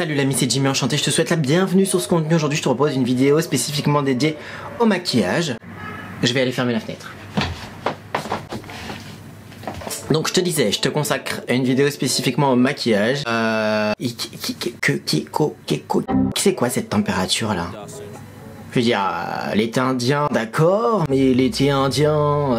Salut l'ami, c'est Jimmy, enchanté, je te souhaite la bienvenue sur ce contenu. Aujourd'hui je te propose une vidéo spécifiquement dédiée au maquillage. Je vais aller fermer la fenêtre. Donc je te disais, je te consacre une vidéo spécifiquement au maquillage. C'est quoi cette température là? Je veux dire, l'été indien, d'accord, mais l'été indien,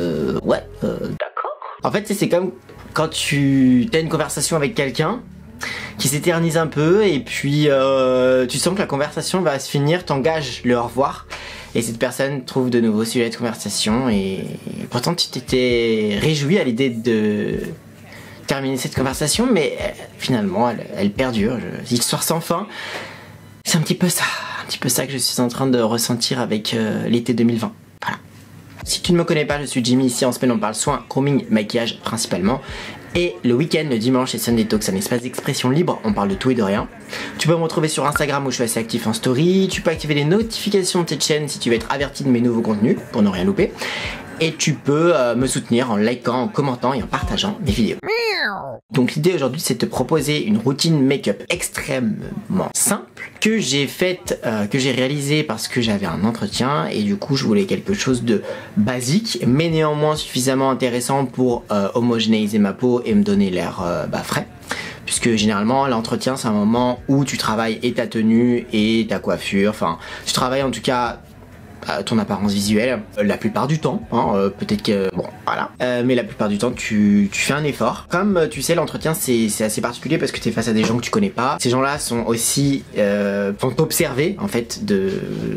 d'accord. En fait, c'est comme quand tu as une conversation avec quelqu'un qui s'éternise un peu et puis tu sens que la conversation va se finir, t'engages le au revoir et cette personne trouve de nouveaux sujets de conversation et pourtant tu t'étais réjoui à l'idée de terminer cette conversation, mais finalement elle perdure. L'histoire sans fin, c'est un petit peu ça que je suis en train de ressentir avec l'été 2020. Voilà. Si tu ne me connais pas, je suis Jimmy, ici en semaine on parle soins, grooming, maquillage principalement. Et le week-end, le dimanche, c'est Sunday Talks, un espace d'expression libre, on parle de tout et de rien. Tu peux me retrouver sur Instagram où je suis assez actif en story. Tu peux activer les notifications de cette chaîne si tu veux être averti de mes nouveaux contenus pour ne rien louper. Et tu peux me soutenir en likant, en commentant et en partageant mes vidéos. Donc l'idée aujourd'hui c'est de te proposer une routine make-up extrêmement simple que j'ai faite, que j'ai réalisée parce que j'avais un entretien et du coup je voulais quelque chose de basique mais néanmoins suffisamment intéressant pour homogénéiser ma peau et me donner l'air frais. Puisque généralement l'entretien c'est un moment où tu travailles et ta tenue et ta coiffure, enfin tu travailles en tout cas ton apparence visuelle la plupart du temps, hein, peut-être que bon voilà, mais la plupart du temps tu fais un effort. Comme tu sais, l'entretien c'est assez particulier parce que tu es face à des gens que tu connais pas. Ces gens là sont aussi vont t'observer en fait de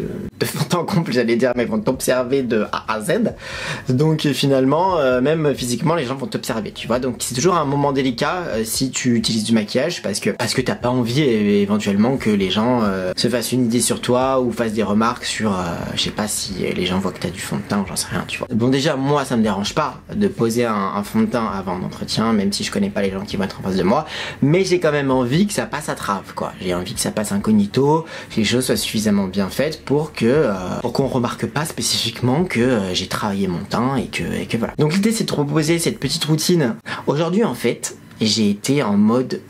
fond en comble, j'allais dire, mais vont t'observer de A à Z. Donc finalement même physiquement les gens vont t'observer, tu vois. Donc c'est toujours un moment délicat si tu utilises du maquillage parce que t'as pas envie éventuellement que les gens se fassent une idée sur toi ou fassent des remarques sur je sais pas si les gens voient que t'as du fond de teint ou j'en sais rien, tu vois. Bon, déjà moi ça me dérange pas de poser un fond de teint avant un entretien, même si je connais pas les gens qui vont être en face de moi, mais j'ai quand même envie que ça passe à trave, quoi. J'ai envie que ça passe incognito, que les choses soient suffisamment bien faites pour qu'on remarque pas spécifiquement que j'ai travaillé mon teint et que voilà. Donc l'idée c'est de proposer cette petite routine. Aujourd'hui en fait j'ai été en mode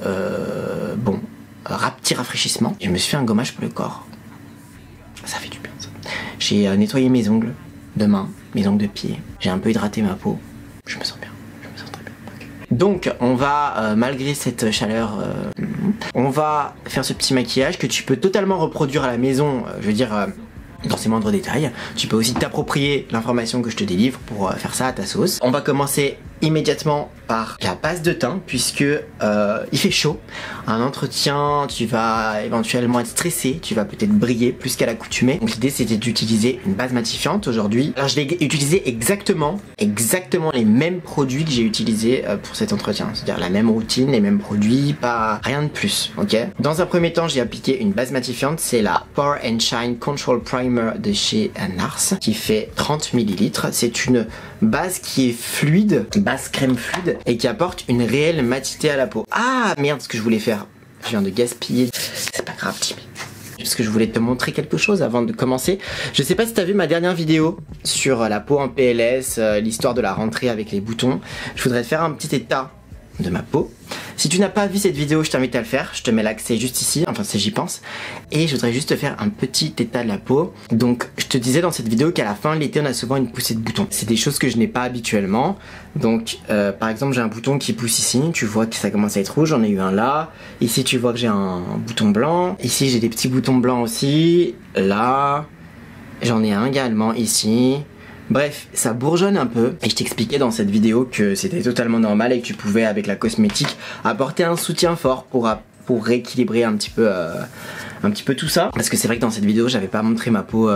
petit rafraîchissement. Je me suis fait un gommage pour le corps. Ça fait du bien ça. J'ai nettoyé mes ongles de main, mes ongles de pied. J'ai un peu hydraté ma peau. Je me sens bien. Je me sens très bien. Donc on va, malgré cette chaleur, on va faire ce petit maquillage que tu peux totalement reproduire à la maison. Je veux dire, dans ses moindres détails. Tu peux aussi t'approprier l'information que je te délivre pour faire ça à ta sauce. On va commencer immédiatement par la base de teint puisque il fait chaud. Un entretien, tu vas éventuellement être stressé, tu vas peut-être briller plus qu'à l'accoutumée. Donc l'idée c'était d'utiliser une base matifiante aujourd'hui. Alors je vais utiliser exactement les mêmes produits que j'ai utilisés pour cet entretien. C'est-à-dire la même routine, les mêmes produits, pas rien de plus, ok? Dans un premier temps, j'ai appliqué une base matifiante, c'est la Pore and Shine Control Primer de chez NARS qui fait 30 ml. C'est une base qui est fluide, base crème fluide et qui apporte une réelle matité à la peau. Ah merde, ce que je voulais faire, je viens de gaspiller. C'est pas grave, Jimmy. Parce que je voulais te montrer quelque chose avant de commencer. Je sais pas si t'as vu ma dernière vidéo sur la peau en PLS, l'histoire de la rentrée avec les boutons. Je voudrais te faire un petit état de ma peau. Si tu n'as pas vu cette vidéo, je t'invite à le faire. Je te mets l'accès juste ici, enfin c'est j'y pense. Et je voudrais juste te faire un petit état de la peau. Donc je te disais dans cette vidéo qu'à la fin de l'été on a souvent une poussée de boutons. C'est des choses que je n'ai pas habituellement. Donc par exemple j'ai un bouton qui pousse ici. Tu vois que ça commence à être rouge, j'en ai eu un là. Ici tu vois que j'ai un bouton blanc. Ici j'ai des petits boutons blancs aussi. Là j'en ai un également ici. Bref, ça bourgeonne un peu et je t'expliquais dans cette vidéo que c'était totalement normal et que tu pouvais avec la cosmétique apporter un soutien fort pour rééquilibrer un petit peu tout ça. Parce que c'est vrai que dans cette vidéo j'avais pas montré ma peau,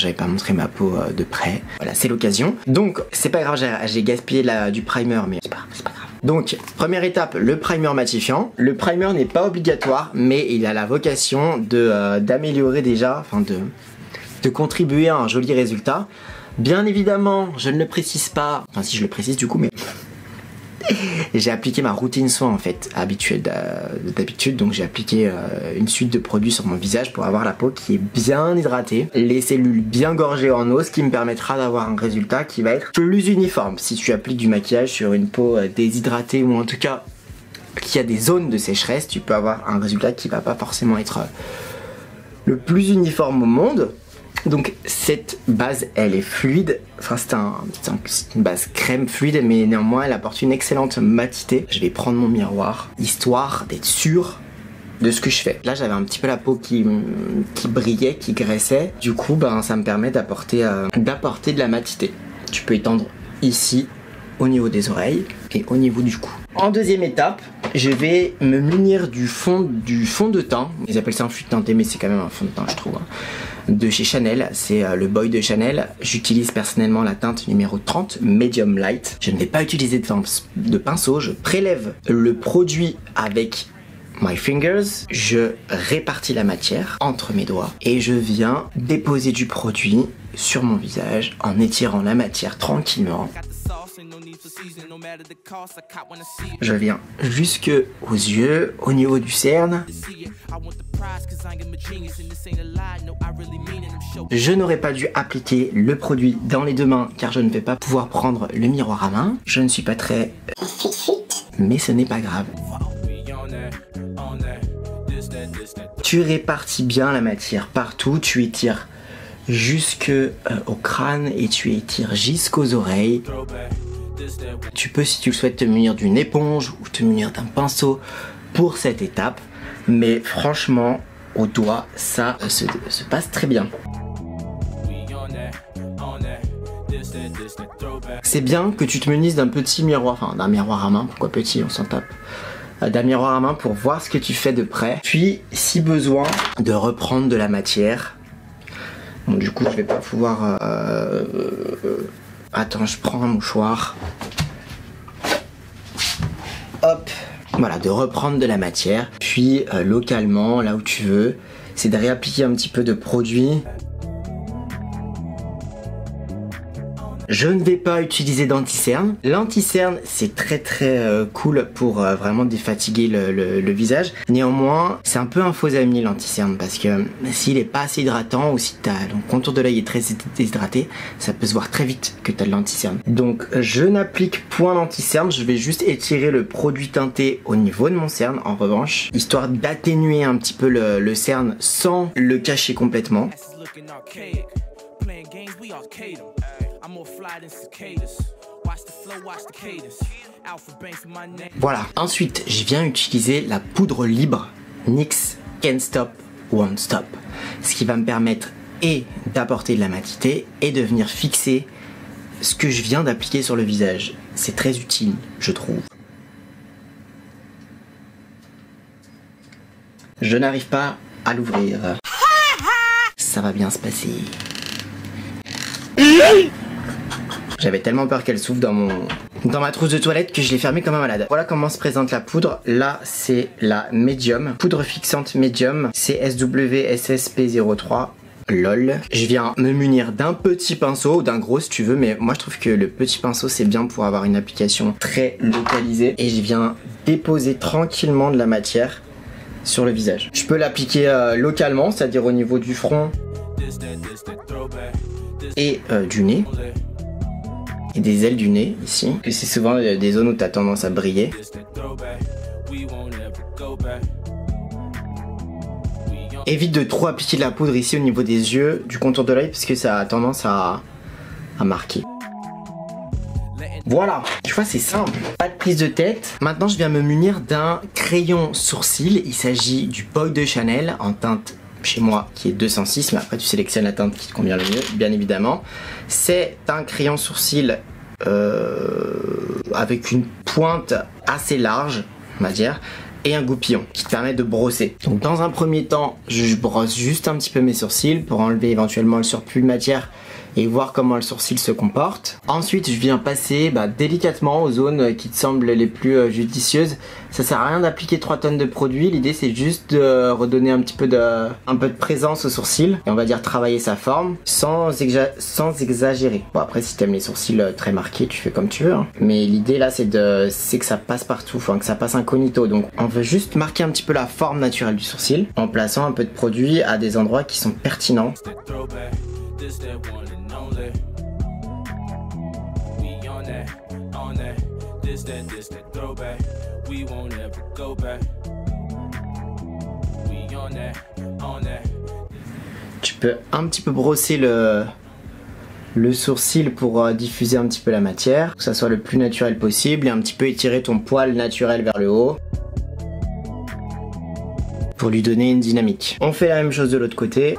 de près. Voilà, c'est l'occasion. Donc c'est pas grave, j'ai gaspillé du primer mais c'est pas grave. Donc première étape, le primer matifiant. Le primer n'est pas obligatoire mais il a la vocation d'améliorer déjà, enfin de contribuer à un joli résultat. Bien évidemment, je ne le précise pas, enfin si je le précise du coup, mais j'ai appliqué ma routine soin en fait d'habitude, donc j'ai appliqué une suite de produits sur mon visage pour avoir la peau qui est bien hydratée, les cellules bien gorgées en eau, ce qui me permettra d'avoir un résultat qui va être plus uniforme. Si tu appliques du maquillage sur une peau déshydratée ou en tout cas qu'il y a des zones de sécheresse, tu peux avoir un résultat qui va pas forcément être le plus uniforme au monde. Donc cette base, elle est fluide, enfin c'est une base crème fluide, mais néanmoins elle apporte une excellente matité. Je vais prendre mon miroir, histoire d'être sûr de ce que je fais. Là j'avais un petit peu la peau qui brillait, qui graissait, du coup ben, ça me permet d'apporter de la matité. Tu peux étendre ici, au niveau des oreilles et au niveau du cou. En deuxième étape, je vais me munir du fond de teint. Ils appellent ça un fond de teint, mais c'est quand même un fond de teint je trouve. De chez Chanel, c'est le Boy de Chanel. J'utilise personnellement la teinte numéro 30, Medium Light. Je ne vais pas utiliser de pinceau, je prélève le produit avec my fingers, je répartis la matière entre mes doigts et je viens déposer du produit sur mon visage en étirant la matière tranquillement. Je viens jusque aux yeux, au niveau du cerne. Je n'aurais pas dû appliquer le produit dans les deux mains car je ne vais pas pouvoir prendre le miroir à main. Je ne suis pas très mais ce n'est pas grave. Tu répartis bien la matière partout, tu étires jusque au crâne et tu étires jusqu'aux oreilles. Tu peux, si tu le souhaites, te munir d'une éponge ou te munir d'un pinceau pour cette étape, mais franchement au doigt ça se passe très bien. C'est bien que tu te munises d'un petit miroir, enfin d'un miroir à main, pourquoi petit, on s'en tape, d'un miroir à main pour voir ce que tu fais de près, puis si besoin de reprendre de la matière. Bon, du coup je vais pas pouvoir attends, je prends un mouchoir. Hop, voilà, de reprendre de la matière, puis localement là où tu veux, c'est de réappliquer un petit peu de produit. Je ne vais pas utiliser d'anti-cerne. L'anti-cerne c'est très cool pour vraiment défatiguer le visage. Néanmoins c'est un peu un faux ami l'anti-cerne parce que s'il est pas assez hydratant ou si ton contour de l'œil est très déshydraté, ça peut se voir très vite que tu as de l'anti-cerne. Donc je n'applique point d'anti-cerne, je vais juste étirer le produit teinté au niveau de mon cerne en revanche, histoire d'atténuer un petit peu le cerne sans le cacher complètement. Voilà, ensuite je viens utiliser la poudre libre NYX Can't Stop Won't Stop, ce qui va me permettre et d'apporter de la matité et de venir fixer ce que je viens d'appliquer sur le visage. C'est très utile, je trouve. Je n'arrive pas à l'ouvrir. Ça va bien se passer. J'avais tellement peur qu'elle s'ouvre dans ma trousse de toilette que je l'ai fermée comme un malade. Voilà comment se présente la poudre. Là c'est la Medium, poudre fixante Medium, CSW-SSP03. LOL. Je viens me munir d'un petit pinceau ou d'un gros si tu veux, mais moi je trouve que le petit pinceau c'est bien pour avoir une application très localisée. Et je viens déposer tranquillement de la matière sur le visage. Je peux l'appliquer localement, c'est-à-dire au niveau du front et du nez. Et des ailes du nez ici. Et c'est souvent des zones où tu as tendance à briller. Évite de trop appliquer de la poudre ici au niveau des yeux, du contour de l'œil, parce que ça a tendance à marquer. Voilà, tu vois c'est simple, pas de prise de tête. Maintenant je viens me munir d'un crayon sourcil. Il s'agit du Boy de Chanel en teinte chez moi qui est 206, mais après tu sélectionnes la teinte qui te convient le mieux, bien évidemment. C'est un crayon sourcil avec une pointe assez large, on va dire, et un goupillon qui te permet de brosser. Donc dans un premier temps, je brosse juste un petit peu mes sourcils pour enlever éventuellement le surplus de matière et voir comment le sourcil se comporte. Ensuite je viens passer délicatement aux zones qui te semblent les plus judicieuses. Ça sert à rien d'appliquer 3 tonnes de produit, l'idée c'est juste de redonner un peu de présence au sourcil et on va dire travailler sa forme sans exagérer. Bon après si t'aimes les sourcils très marqués tu fais comme tu veux hein. Mais l'idée là c'est que ça passe partout, enfin que ça passe incognito. Donc on veut juste marquer un petit peu la forme naturelle du sourcil en plaçant un peu de produit à des endroits qui sont pertinents. Tu peux un petit peu brosser le sourcil pour diffuser un petit peu la matière, que ça soit le plus naturel possible, et un petit peu étirer ton poil naturel vers le haut pour lui donner une dynamique. On fait la même chose de l'autre côté.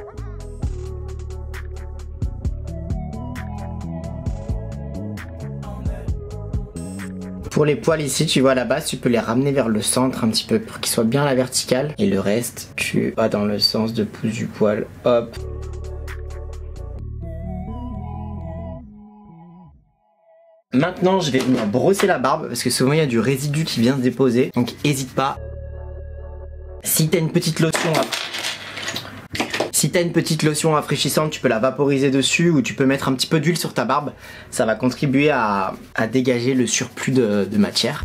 Pour les poils ici, tu vois à la base, tu peux les ramener vers le centre un petit peu pour qu'ils soient bien à la verticale. Et le reste, tu vas dans le sens de pouce du poil. Hop. Maintenant, je vais venir brosser la barbe parce que souvent il y a du résidu qui vient se déposer. Donc n'hésite pas. Si t'as une petite lotion rafraîchissante, tu peux la vaporiser dessus ou tu peux mettre un petit peu d'huile sur ta barbe. Ça va contribuer à dégager le surplus de matière.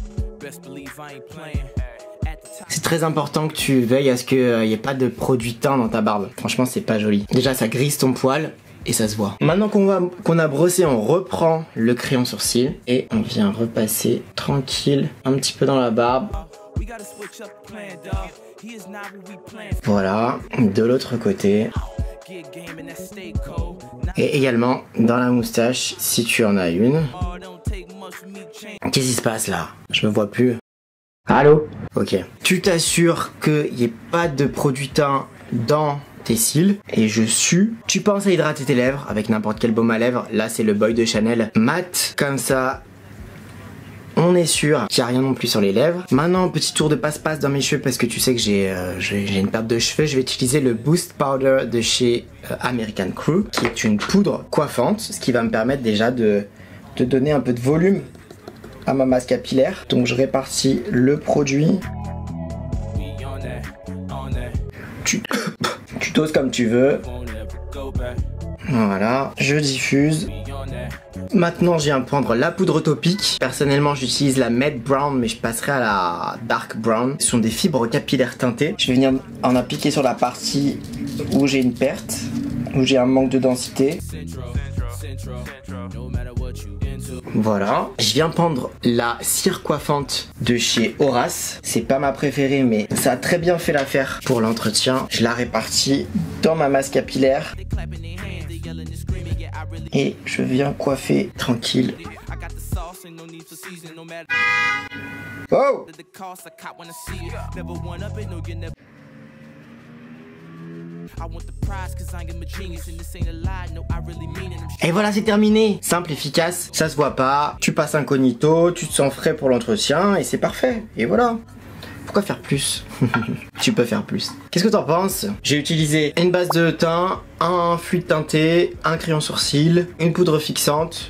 C'est très important que tu veilles à ce qu'il n'y ait pas de produit teint dans ta barbe. Franchement, c'est pas joli. Déjà, ça grise ton poil et ça se voit. Maintenant qu'on a brossé, on reprend le crayon sourcil et on vient repasser tranquille un petit peu dans la barbe. Voilà, de l'autre côté. Et également dans la moustache, si tu en as une. Qu'est-ce qui se passe là? Je me vois plus. Allô? Ok. Tu t'assures qu'il n'y ait pas de produit teint dans tes cils. Et je sue. Tu penses à hydrater tes lèvres avec n'importe quel baume à lèvres. Là, c'est le Boy de Chanel mat. Comme ça, on est sûr qu'il n'y a rien non plus sur les lèvres. Maintenant, petit tour de passe-passe dans mes cheveux parce que tu sais que j'ai une perte de cheveux. Je vais utiliser le Boost Powder de chez American Crew, qui est une poudre coiffante, ce qui va me permettre déjà de donner un peu de volume à ma masse capillaire. Donc je répartis le produit. Tu doses comme tu veux. Voilà, je diffuse. Maintenant, je viens prendre la poudre topique. Personnellement, j'utilise la Matte Brown, mais je passerai à la Dark Brown. Ce sont des fibres capillaires teintées. Je vais venir en appliquer sur la partie où j'ai une perte, où j'ai un manque de densité. Voilà. Je viens prendre la cire coiffante de chez Horace. C'est pas ma préférée, mais ça a très bien fait l'affaire pour l'entretien. Je la répartis dans ma masse capillaire. Et je viens coiffer tranquille. Oh! Et voilà, c'est terminé. Simple, efficace, ça se voit pas. Tu passes incognito, tu te sens frais pour l'entretien et c'est parfait. Et voilà. Pourquoi faire plus? Tu peux faire plus. Qu'est-ce que t'en penses? J'ai utilisé une base de teint, un fluide teinté, un crayon sourcil, une poudre fixante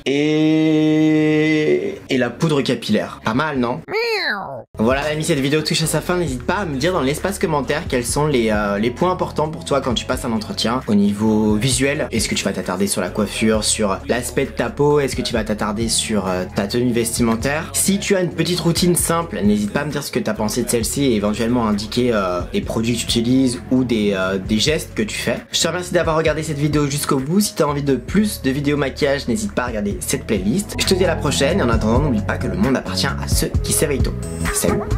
et la poudre capillaire. Pas mal, non? Voilà, amis, cette vidéo touche à sa fin. N'hésite pas à me dire dans l'espace commentaire quels sont les points importants pour toi quand tu passes un entretien. Au niveau visuel, est-ce que tu vas t'attarder sur la coiffure, sur l'aspect de ta peau? Est-ce que tu vas t'attarder sur ta tenue vestimentaire? Si tu as une petite routine simple, n'hésite pas à me dire ce que tu as pensé de celle-ci et éventuellement indiquer les produits que tu utilises ou des gestes que tu fais. Je te remercie d'avoir regardé cette vidéo jusqu'au bout. Si tu as envie de plus de vidéos maquillage, n'hésite pas à regarder cette playlist. Je te dis à la prochaine et en attendant, n'oublie pas que le monde appartient à ceux qui s'éveillent tôt. Salut!